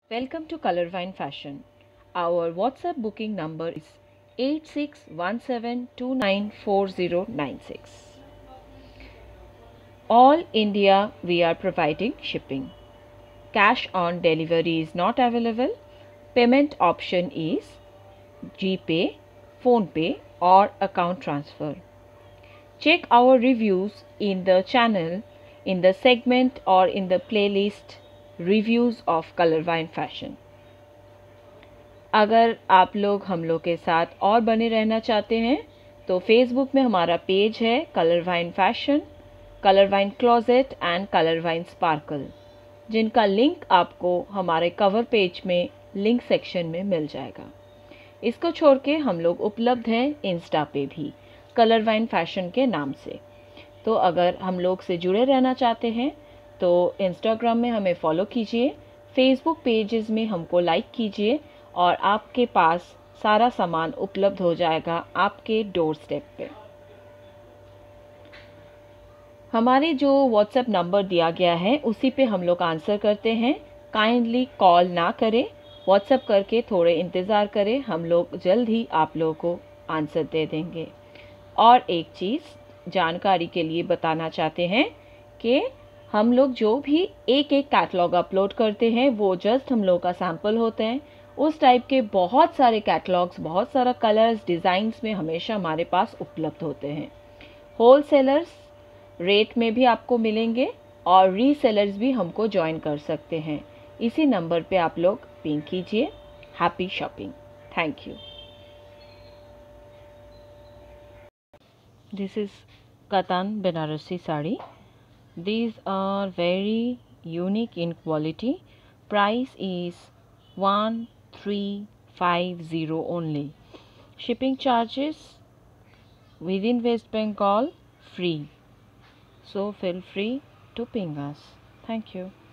Welcome to Colorvine Fashion. Our WhatsApp booking number is 8617294096. All India we are providing shipping. Cash on delivery is not available. Payment option is GPay, PhonePe or account transfer. Check our reviews in the channel, in the segment or in the playlist Reviews of Colorvine Fashion. अगर आप लोग हम लोग के साथ और बने रहना चाहते हैं तो फेसबुक में हमारा पेज है Colourwine fashion, Colourwine closet and Colourwine sparkle, जिनका लिंक आपको हमारे कवर पेज में लिंक सेक्शन में मिल जाएगा। इसको छोड़ के हम लोग उपलब्ध हैं इंस्टा पे भी कलरवाइन फैशन के नाम से। तो अगर हम लोग से जुड़े रहना चाहते हैं तो इंस्टाग्राम में हमें फॉलो कीजिए, फेसबुक पेजेस में हमको लाइक कीजिए और आपके पास सारा सामान उपलब्ध हो जाएगा आपके डोर स्टेप पे। हमारे जो व्हाट्सएप नंबर दिया गया है उसी पे हम लोग आंसर करते हैं। काइंडली कॉल ना करें, व्हाट्सएप करके थोड़े इंतज़ार करें, हम लोग जल्द ही आप लोगों को आंसर दे देंगे। और एक चीज़ जानकारी के लिए बताना चाहते हैं कि हम लोग जो भी एक कैटलॉग अपलोड करते हैं वो जस्ट हम लोग का सैंपल होते हैं। उस टाइप के बहुत सारे कैटलॉग्स, बहुत सारा कलर्स, डिज़ाइंस में हमेशा हमारे पास उपलब्ध होते हैं। होलसेलर्स रेट में भी आपको मिलेंगे और रीसेलर्स भी हमको ज्वाइन कर सकते हैं। इसी नंबर पे आप लोग पिंग कीजिए। Happy shopping. Thank you. This is katan Banarasi sari. These are very unique in quality. Price is 1350 only. Shipping charges within West Bengal free. So feel free to ping us. Thank you.